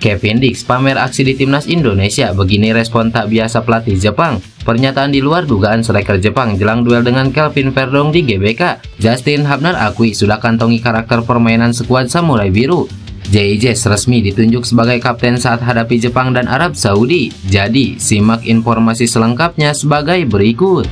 Kevin Dix pamer aksi di timnas Indonesia, begini respon tak biasa pelatih Jepang. Pernyataan di luar dugaan striker Jepang jelang duel dengan Kelvin Verdong di GBK. Justin Hubner akui sudah kantongi karakter permainan skuad Samurai Biru. JJ resmi ditunjuk sebagai kapten saat hadapi Jepang dan Arab Saudi. Jadi, simak informasi selengkapnya sebagai berikut.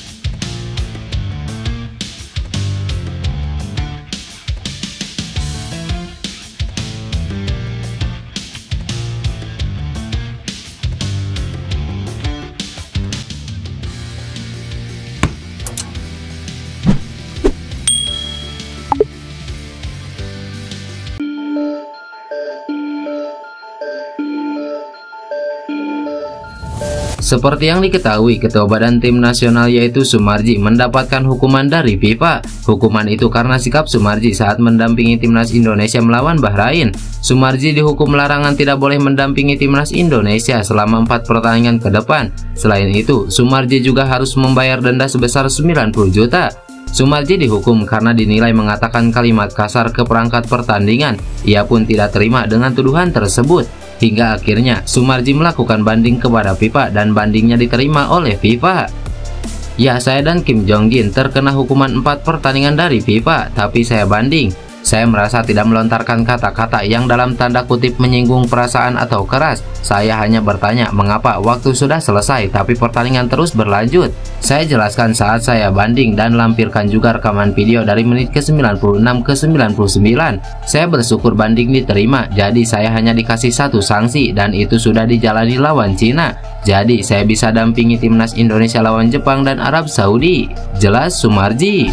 Seperti yang diketahui, Ketua Badan Tim Nasional yaitu Sumarji mendapatkan hukuman dari FIFA. Hukuman itu karena sikap Sumarji saat mendampingi timnas Indonesia melawan Bahrain. Sumarji dihukum larangan tidak boleh mendampingi timnas Indonesia selama 4 pertandingan ke depan. Selain itu, Sumarji juga harus membayar denda sebesar 90 juta. Sumarji dihukum karena dinilai mengatakan kalimat kasar ke perangkat pertandingan. Ia pun tidak terima dengan tuduhan tersebut. Hingga akhirnya Sumarji melakukan banding kepada FIFA dan bandingnya diterima oleh FIFA. Ya, saya dan Kim Jong Gin terkena hukuman 4 pertandingan dari FIFA, tapi saya banding. Saya merasa tidak melontarkan kata-kata yang dalam tanda kutip menyinggung perasaan atau keras. Saya hanya bertanya mengapa waktu sudah selesai tapi pertandingan terus berlanjut. Saya jelaskan saat saya banding dan lampirkan juga rekaman video dari menit ke-96 ke 99. Saya bersyukur banding diterima, jadi saya hanya dikasih 1 sanksi dan itu sudah dijalani lawan Cina. Jadi saya bisa dampingi timnas Indonesia lawan Jepang dan Arab Saudi. Jelas Sumarji.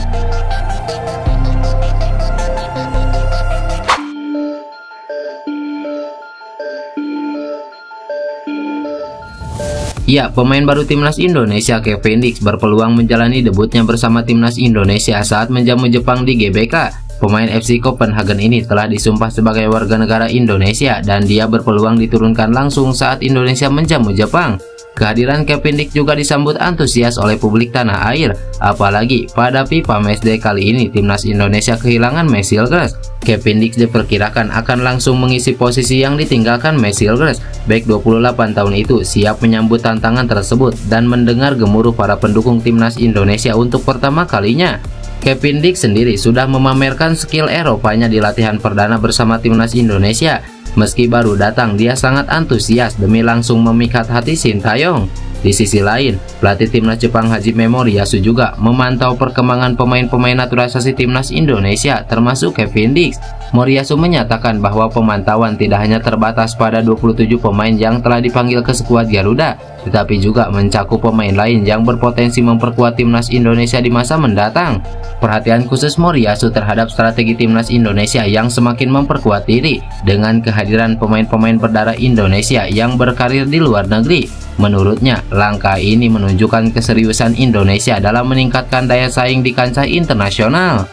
Ya, pemain baru timnas Indonesia Kevin Dix berpeluang menjalani debutnya bersama timnas Indonesia saat menjamu Jepang di GBK. Pemain FC Copenhagen ini telah disumpah sebagai warga negara Indonesia dan dia berpeluang diturunkan langsung saat Indonesia menjamu Jepang. Kehadiran Kevin Dix juga disambut antusias oleh publik tanah air, apalagi pada FIFA Matchday kali ini timnas Indonesia kehilangan Messi Gres. Kevin Dix diperkirakan akan langsung mengisi posisi yang ditinggalkan Messi Gres. Bek 28 tahun itu siap menyambut tantangan tersebut dan mendengar gemuruh para pendukung timnas Indonesia untuk pertama kalinya. Kevin Dix sendiri sudah memamerkan skill Eropanya di latihan perdana bersama timnas Indonesia. Meski baru datang, dia sangat antusias demi langsung memikat hati Sintayong. Di sisi lain, pelatih timnas Jepang Hajime Moriyasu juga memantau perkembangan pemain-pemain naturalisasi timnas Indonesia, termasuk Kevin Dix. Moriyasu menyatakan bahwa pemantauan tidak hanya terbatas pada 27 pemain yang telah dipanggil ke skuad Garuda, tetapi juga mencakup pemain lain yang berpotensi memperkuat timnas Indonesia di masa mendatang. Perhatian khusus Moriyasu terhadap strategi timnas Indonesia yang semakin memperkuat diri dengan kehadiran pemain-pemain berdarah Indonesia yang berkarir di luar negeri. Menurutnya, langkah ini menunjukkan keseriusan Indonesia dalam meningkatkan daya saing di kancah internasional.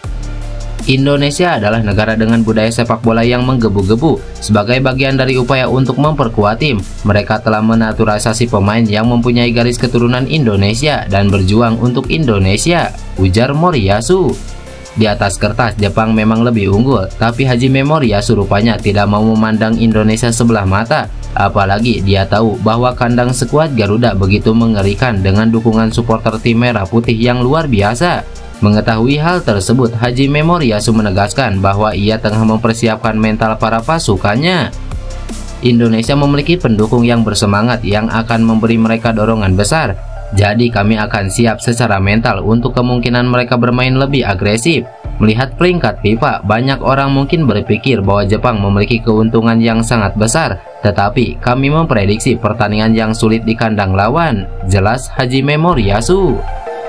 Indonesia adalah negara dengan budaya sepak bola yang menggebu-gebu. Sebagai bagian dari upaya untuk memperkuat tim, mereka telah menaturalisasi pemain yang mempunyai garis keturunan Indonesia dan berjuang untuk Indonesia, ujar Moriyasu. Di atas kertas, Jepang memang lebih unggul, tapi Hajime Moriyasu rupanya tidak mau memandang Indonesia sebelah mata. Apalagi dia tahu bahwa kandang skuad Garuda begitu mengerikan dengan dukungan supporter tim merah putih yang luar biasa. Mengetahui hal tersebut, Hajime Moriyasu menegaskan bahwa ia tengah mempersiapkan mental para pasukannya. Indonesia memiliki pendukung yang bersemangat yang akan memberi mereka dorongan besar. Jadi kami akan siap secara mental untuk kemungkinan mereka bermain lebih agresif. Melihat peringkat FIFA, banyak orang mungkin berpikir bahwa Jepang memiliki keuntungan yang sangat besar. Tetapi kami memprediksi pertandingan yang sulit di kandang lawan. Jelas Hajime Moriyasu.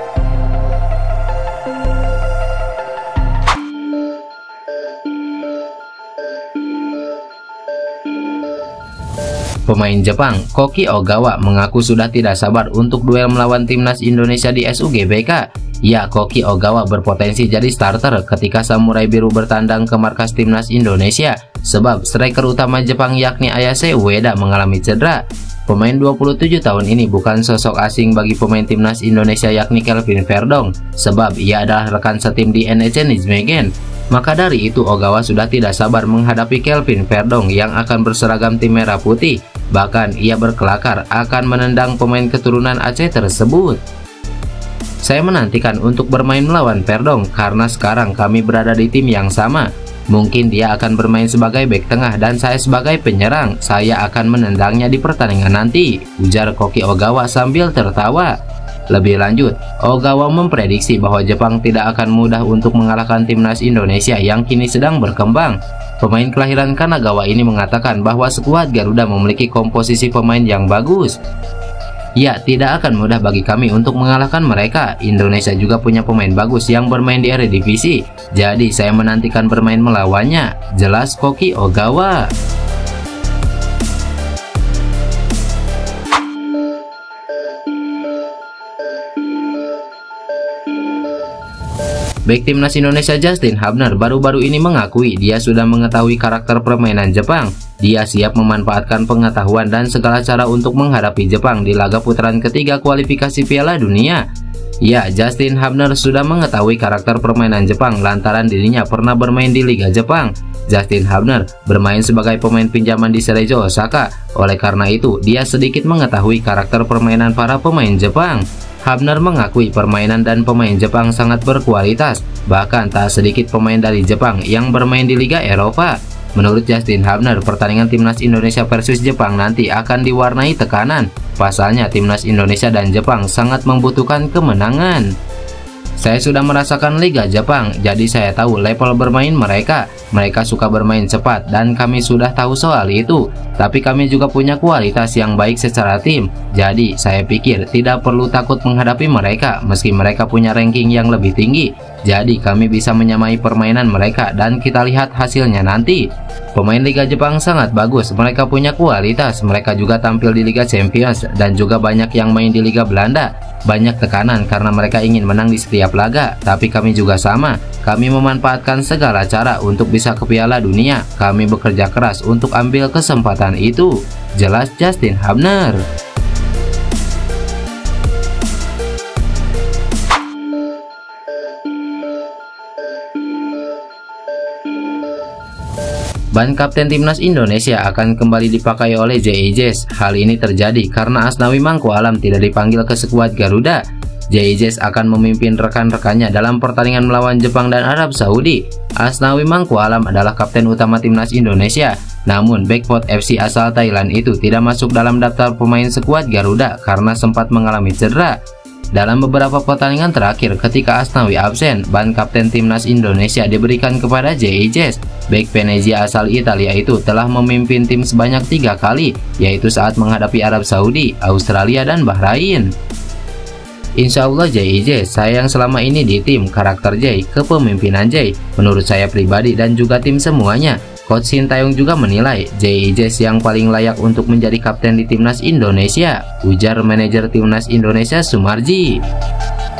Pemain Jepang Koki Ogawa mengaku sudah tidak sabar untuk duel melawan timnas Indonesia di SUGBK. Ya, Koki Ogawa berpotensi jadi starter ketika Samurai Biru bertandang ke markas timnas Indonesia, sebab striker utama Jepang yakni Ayase Ueda mengalami cedera. Pemain 27 tahun ini bukan sosok asing bagi pemain timnas Indonesia yakni Kelvin Verdong, sebab ia adalah rekan setim di NEC Nijmegen. Maka dari itu Ogawa sudah tidak sabar menghadapi Kelvin Verdong yang akan berseragam tim merah putih. Bahkan ia berkelakar akan menendang pemain keturunan Aceh tersebut. Saya menantikan untuk bermain melawan Verdong karena sekarang kami berada di tim yang sama. Mungkin dia akan bermain sebagai bek tengah dan saya sebagai penyerang. Saya akan menendangnya di pertandingan nanti, ujar Koki Ogawa sambil tertawa. Lebih lanjut, Ogawa memprediksi bahwa Jepang tidak akan mudah untuk mengalahkan timnas Indonesia yang kini sedang berkembang. Pemain kelahiran Kanagawa ini mengatakan bahwa skuad Garuda memiliki komposisi pemain yang bagus. Ya, tidak akan mudah bagi kami untuk mengalahkan mereka. Indonesia juga punya pemain bagus yang bermain di Eredivisie. Jadi saya menantikan bermain melawannya, jelas Koki Ogawa. Bek timnas Indonesia Justin Hubner baru-baru ini mengakui dia sudah mengetahui karakter permainan Jepang. Dia siap memanfaatkan pengetahuan dan segala cara untuk menghadapi Jepang di laga putaran ketiga kualifikasi Piala Dunia. Ya, Justin Hubner sudah mengetahui karakter permainan Jepang lantaran dirinya pernah bermain di Liga Jepang. Justin Hubner bermain sebagai pemain pinjaman di Cerezo Osaka. Oleh karena itu, dia sedikit mengetahui karakter permainan para pemain Jepang. Hubner mengakui permainan dan pemain Jepang sangat berkualitas, bahkan tak sedikit pemain dari Jepang yang bermain di Liga Eropa. Menurut Justin Hubner, pertandingan timnas Indonesia versus Jepang nanti akan diwarnai tekanan. Pasalnya, timnas Indonesia dan Jepang sangat membutuhkan kemenangan. Saya sudah merasakan Liga Jepang, jadi saya tahu level bermain mereka. Mereka suka bermain cepat dan kami sudah tahu soal itu. Tapi kami juga punya kualitas yang baik secara tim. Jadi saya pikir tidak perlu takut menghadapi mereka meski mereka punya ranking yang lebih tinggi. Jadi kami bisa menyamai permainan mereka dan kita lihat hasilnya nanti. Pemain Liga Jepang sangat bagus, mereka punya kualitas. Mereka juga tampil di Liga Champions dan juga banyak yang main di Liga Belanda. Banyak tekanan karena mereka ingin menang di setiap laga, tapi kami juga sama. Kami memanfaatkan segala cara untuk bisa ke Piala Dunia. Kami bekerja keras untuk ambil kesempatan itu, jelas Justin Hubner. Ban kapten timnas Indonesia akan kembali dipakai oleh JIJS. Hal ini terjadi karena Asnawi Mangku Alam tidak dipanggil ke skuad Garuda. JIJS akan memimpin rekan-rekannya dalam pertandingan melawan Jepang dan Arab Saudi. Asnawi Mangku Alam adalah kapten utama timnas Indonesia. Namun, Backport FC asal Thailand itu tidak masuk dalam daftar pemain skuad Garuda karena sempat mengalami cedera. Dalam beberapa pertandingan terakhir ketika Asnawi absen, ban kapten timnas Indonesia diberikan kepada JIJS. Bek Venezia asal Italia itu telah memimpin tim sebanyak 3 kali, yaitu saat menghadapi Arab Saudi, Australia, dan Bahrain. Insya Allah JIJS, saya yang selama ini di tim, karakter J, kepemimpinan J, menurut saya pribadi dan juga tim semuanya. Coach Sintayong juga menilai JIJS yang paling layak untuk menjadi kapten di timnas Indonesia, ujar manajer timnas Indonesia Sumarji.